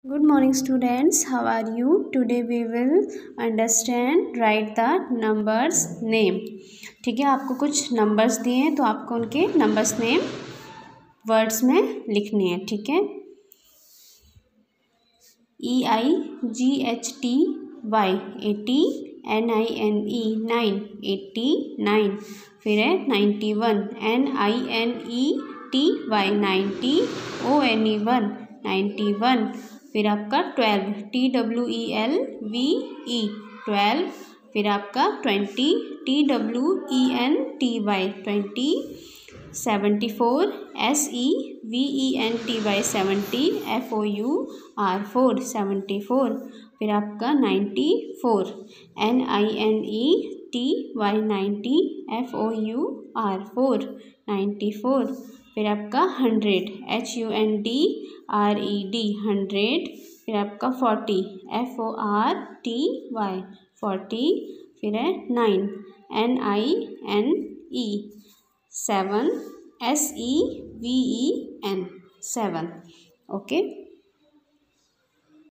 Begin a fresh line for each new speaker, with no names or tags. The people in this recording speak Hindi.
Good morning students, how are you? Today we will understand write the numbers name. ठीक है, आपको कुछ नंबर्स दिए हैं तो आपको उनके नंबर्स नेम वर्ड्स में लिखने हैं. ठीक है, EIGHTY 80, NINE 9 89, फिर है 91, NINETY 90, ONE 91, फिर आपका 12 TWELVE 12, फिर आपका 20 TWENTY 20, 74 SEVENTY 70 FOUR 74, फिर आपका 94 NINETY 90 FOUR 94, फिर आपका 100 HUNDRED 100, फिर आपका 40 FORTY 40, फिर है 9 NINE 7 SEVEN 7. ओके.